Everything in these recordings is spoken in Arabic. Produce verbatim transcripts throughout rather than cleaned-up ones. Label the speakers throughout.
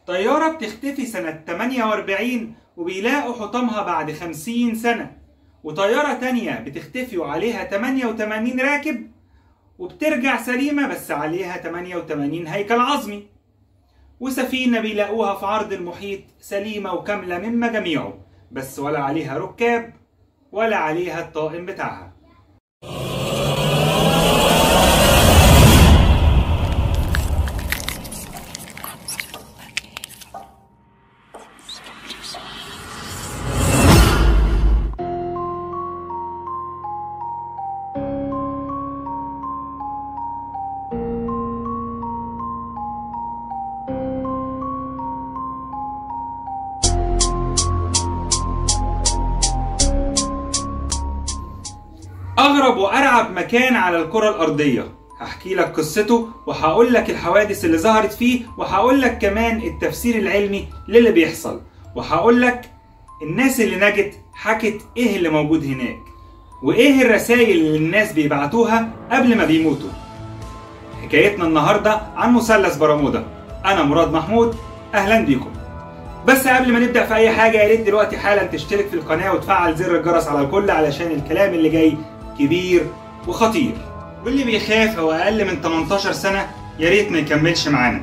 Speaker 1: طيارة بتختفي سنة تمانية وأربعين وبيلاقوا حطامها بعد خمسين سنة، وطيارة تانية بتختفي وعليها تمانية وتمانين راكب وبترجع سليمة بس عليها تمانية وتمانين هيكل عظمي، وسفينة بيلاقوها في عرض المحيط سليمة وكاملة من مجاميعه بس ولا عليها ركاب ولا عليها الطاقم بتاعها. أغرب وأرعب مكان على الكرة الأرضية، هحكي لك قصته وهقول لك الحوادث اللي ظهرت فيه، وهقول لك كمان التفسير العلمي للي بيحصل، وهقول لك الناس اللي نجت حكت إيه اللي موجود هناك، وإيه الرسائل اللي الناس بيبعتوها قبل ما بيموتوا. حكايتنا النهاردة عن مثلث برمودا. أنا مراد محمود، أهلا بيكم. بس قبل ما نبدأ في أي حاجة يا ريت دلوقتي حالا تشترك في القناة وتفعل زر الجرس على الكل علشان الكلام اللي جاي كبير وخطير، واللي بيخاف هو أقل من تمنتاشر سنة يا ريت ما يكملش معانا.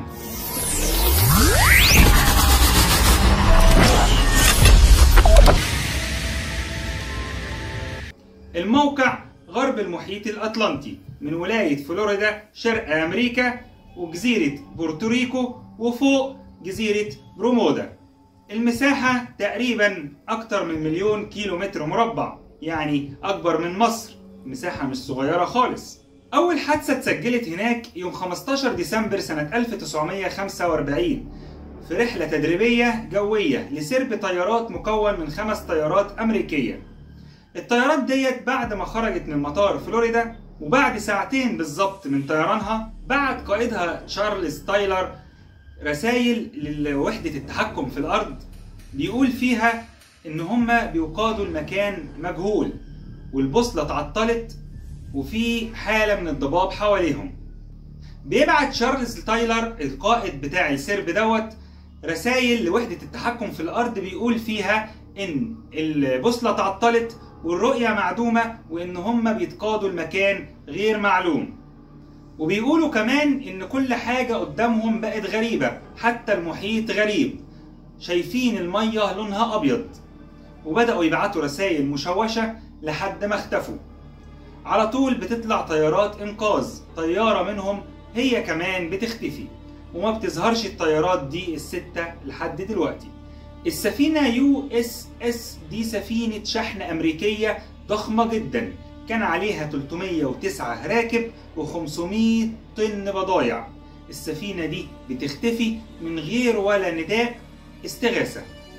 Speaker 1: الموقع غرب المحيط الأطلنطي من ولاية فلوريدا شرق أمريكا وجزيرة بورتوريكو وفوق جزيرة برمودا. المساحة تقريبا أكتر من مليون كيلو متر مربع، يعني أكبر من مصر، مساحة مش صغيرة خالص. أول حادثة اتسجلت هناك يوم خمستاشر ديسمبر سنة ألف وتسعمية وخمسة وأربعين في رحلة تدريبية جوية لسرب طيارات مكون من خمس طيارات أمريكية. الطيارات ديت بعد ما خرجت من مطار فلوريدا وبعد ساعتين بالظبط من طيرانها بعت قائدها تشارلز تايلر رسائل لوحدة التحكم في الأرض بيقول فيها إن هما بيقادوا المكان مجهول والبوصلة اتعطلت وفي حالة من الضباب حواليهم. بيبعت تشارلز تايلر القائد بتاع السرب دوت رسائل لوحدة التحكم في الأرض بيقول فيها إن البوصلة اتعطلت والرؤية معدومة وإن هما بيتقادوا المكان غير معلوم. وبيقولوا كمان إن كل حاجة قدامهم بقت غريبة، حتى المحيط غريب، شايفين المية لونها أبيض، وبدأوا يبعتوا رسائل مشوشة لحد ما اختفوا. على طول بتطلع طيارات إنقاذ، طيارة منهم هي كمان بتختفي وما بتظهرش الطيارات دي الستة لحد دلوقتي. السفينة يو اس اس دي سفينة شحن أمريكية ضخمة جدا، كان عليها تلتمية وتسعة راكب وخمسمية طن بضايع. السفينة دي بتختفي من غير ولا نداء استغاثة.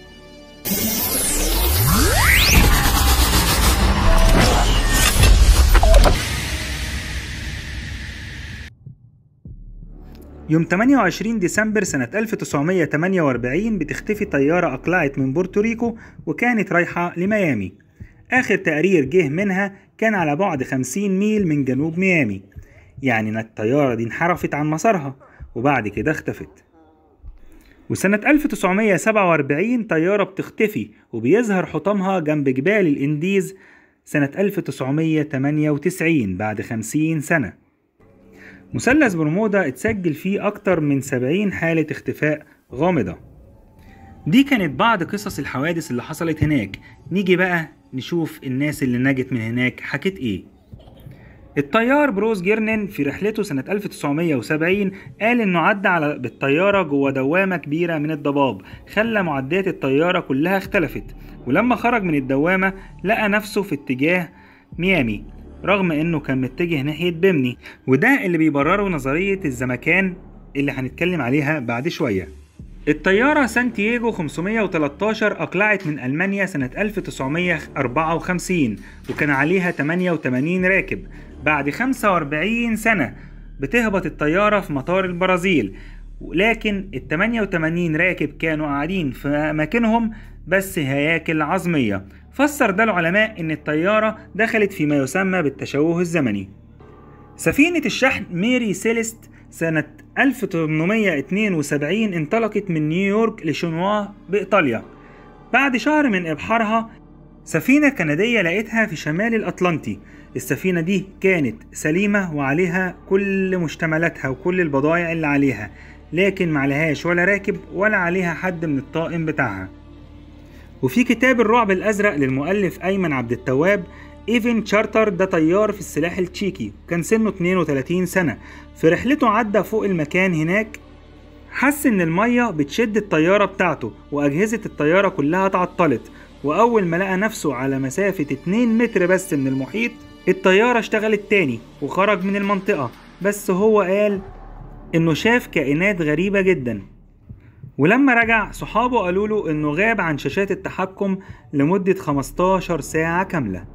Speaker 1: يوم تمانية وعشرين ديسمبر سنة ألف وتسعمية وتمانية وأربعين بتختفي طيارة أقلعت من بورتوريكو وكانت رايحة لميامي. آخر تقرير جه منها كان على بعد خمسين ميل من جنوب ميامي، يعني إن الطيارة دي انحرفت عن مسارها وبعد كده اختفت. وسنة ألف وتسعمية وسبعة وأربعين طيارة بتختفي وبيظهر حطامها جنب جبال الإنديز سنة ألف وتسعمية وتمانية وتسعين بعد خمسين سنة. مثلث برمودا اتسجل فيه أكتر من سبعين حالة اختفاء غامضة. دي كانت بعض قصص الحوادث اللي حصلت هناك. نيجي بقى نشوف الناس اللي نجت من هناك حكت ايه. الطيار بروس جيرنن في رحلته سنة ألف وتسعمية وسبعين قال انه عدى على بالطيارة جوه دوامة كبيرة من الضباب خلى معدات الطيارة كلها اختلفت، ولما خرج من الدوامة لقى نفسه في اتجاه ميامي رغم انه كان متجه ناحية بيمني، وده اللي بيبرره نظرية الزمكان اللي هنتكلم عليها بعد شوية. الطيارة سانتياغو خمسمية وتلتاشر أقلعت من ألمانيا سنة ألف وتسعمية وأربعة وخمسين وكان عليها تمانية وتمانين راكب. بعد خمسة وأربعين سنة بتهبط الطيارة في مطار البرازيل، لكن ال تمانية وتمانين راكب كانوا قاعدين في أماكنهم بس هياكل عظمية. فسر ده العلماء إن الطيارة دخلت في ما يسمى بالتشوه الزمني. سفينة الشحن ميري سيليست
Speaker 2: سنة ألف وثمانمائة واثنين وسبعين انطلقت من نيويورك لشنوا بإيطاليا. بعد شهر من إبحارها سفينة كندية لقيتها في شمال الأطلنطي. السفينة دي كانت سليمة وعليها كل مشتملاتها وكل البضائع اللي عليها، لكن معلهاش ولا راكب ولا عليها حد من الطاقم بتاعها. وفي كتاب الرعب الأزرق للمؤلف أيمن عبد التواب، إيفن تشارتر ده طيار في السلاح التشيكي، كان سنه اثنين وثلاثين سنة. في رحلته عدى فوق المكان هناك، حس إن المية بتشد الطيارة بتاعته وأجهزة الطيارة كلها اتعطلت، وأول ما لقى نفسه على مسافة اتنين متر بس من المحيط الطيارة اشتغلت تاني وخرج من المنطقة. بس هو قال إنه شاف كائنات غريبة جدا، ولما رجع صحابه قالوا له إنه غاب عن شاشات التحكم لمدة خمستاشر ساعة كاملة.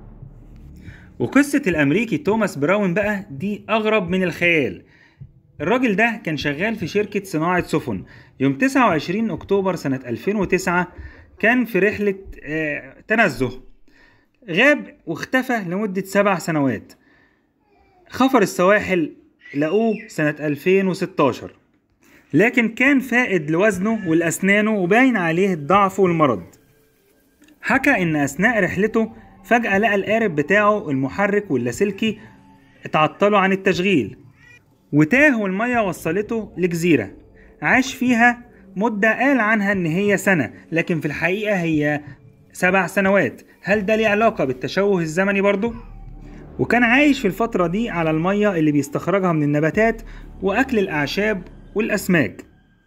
Speaker 2: وقصة الأمريكي توماس براون بقى دي أغرب من الخيال. الراجل ده كان شغال في شركة صناعة سفن. يوم تسعة وعشرين أكتوبر سنة ألفين وتسعة كان في رحلة آه تنزه، غاب واختفى لمدة سبع سنوات. خفر السواحل لقوه سنة ألفين وستاشر، لكن كان فائد لوزنه والأسنانه وباين عليه الضعف والمرض. حكى إن أثناء رحلته فجأة لقى القارب بتاعه المحرك واللاسلكي اتعطلوا عن التشغيل، وتاه والمية وصلته لجزيرة عاش فيها مدة قال عنها إن هي سنة، لكن في الحقيقة هي سبع سنوات. هل ده ليه علاقة بالتشوه الزمني برضو؟ وكان عايش في الفترة دي على المية اللي بيستخرجها من النباتات وأكل الأعشاب والأسماك.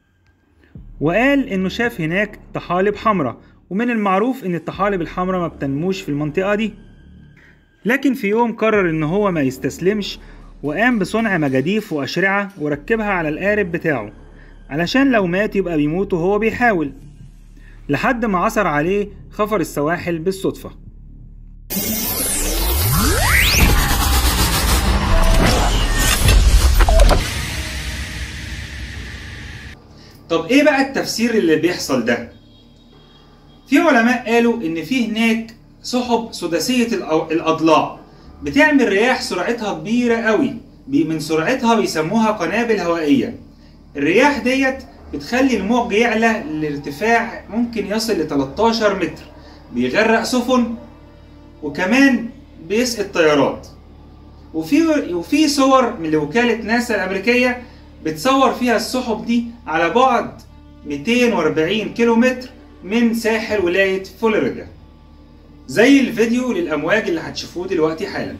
Speaker 2: وقال إنه شاف هناك طحالب حمراء، ومن المعروف إن الطحالب الحمراء ما بتنموش في المنطقة دي. لكن في يوم قرر إن هو ما يستسلمش، وقام بصنع مجاديف وأشرعة وركبها على القارب بتاعه علشان لو مات يبقى بيموت وهو بيحاول، لحد ما عثر عليه خفر السواحل بالصدفة.
Speaker 1: طب ايه بقى التفسير اللي بيحصل ده؟ في علماء قالوا ان في هناك سحب سداسية الأضلاع بتعمل رياح سرعتها كبيرة قوي، من سرعتها بيسموها قنابل هوائية. الرياح ديت بتخلي الموج يعلى لارتفاع ممكن يصل ل تلتاشر متر، بيغرق سفن وكمان بيسقط طيارات. وفي وفي صور من وكالة ناسا الأمريكية بتصور فيها السحب دي على بعد مئتين وأربعين كيلو متر من ساحل ولاية فلوريدا، زي الفيديو للأمواج اللي هتشوفوه دلوقتي حالا.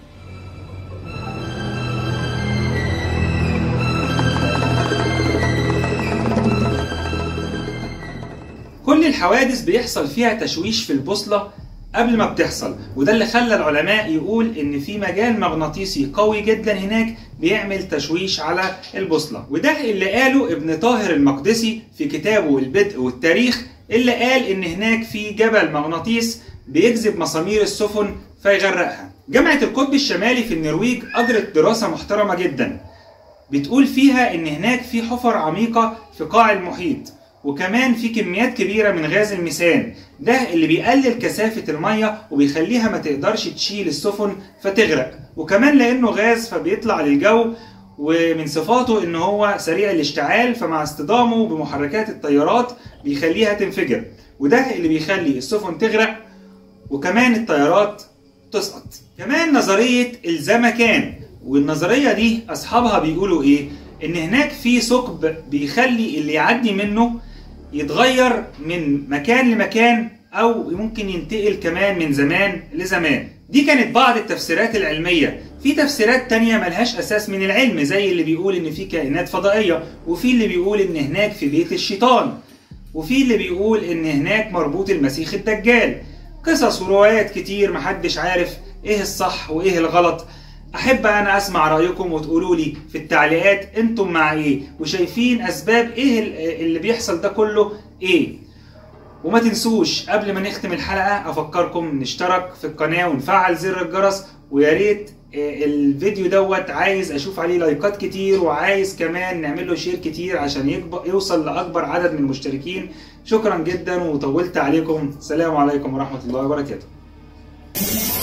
Speaker 1: كل الحوادث بيحصل فيها تشويش في البوصلة قبل ما بتحصل، وده اللي خلى العلماء يقول ان في مجال مغناطيسي قوي جدا هناك بيعمل تشويش على البوصلة. وده اللي قاله ابن طاهر المقدسي في كتابه البدء والتاريخ، اللي قال ان هناك في جبل مغناطيس بيجذب مسامير السفن فيغرقها. جامعة القطب الشمالي في النرويج أجرت دراسة محترمة جدا بتقول فيها ان هناك في حفر عميقة في قاع المحيط، وكمان في كميات كبيرة من غاز الميثان، ده اللي بيقلل كثافة المية وبيخليها ما تقدرش تشيل السفن فتغرق. وكمان لأنه غاز فبيطلع للجو، ومن صفاته ان هو سريع الاشتعال، فمع اصطدامه بمحركات الطيارات بيخليها تنفجر، وده اللي بيخلي السفن تغرق وكمان الطيارات تسقط. كمان نظرية الزمكان، والنظرية دي أصحابها بيقولوا إيه؟ إن هناك في ثقب بيخلي اللي يعدي منه يتغير من مكان لمكان، أو ممكن ينتقل كمان من زمان لزمان. دي كانت بعض التفسيرات العلمية. في تفسيرات تانية ملهاش أساس من العلم، زي اللي بيقول إن في كائنات فضائية، وفي اللي بيقول إن هناك في بيت الشيطان، وفي اللي بيقول إن هناك مربوط المسيح الدجال. قصص وروايات كتير محدش عارف إيه الصح وإيه الغلط. أحب أنا أسمع رأيكم وتقولوا لي في التعليقات أنتم مع إيه، وشايفين أسباب إيه اللي بيحصل ده كله إيه. وما تنسوش قبل ما نختم الحلقة أفكركم نشترك في القناة ونفعل زر الجرس، ويا ريت الفيديو دوت عايز أشوف عليه لايكات كتير، وعايز كمان نعمل له شير كتير عشان يكبر يوصل لأكبر عدد من المشتركين. شكرا جدا وطولت عليكم. السلام عليكم ورحمة الله وبركاته.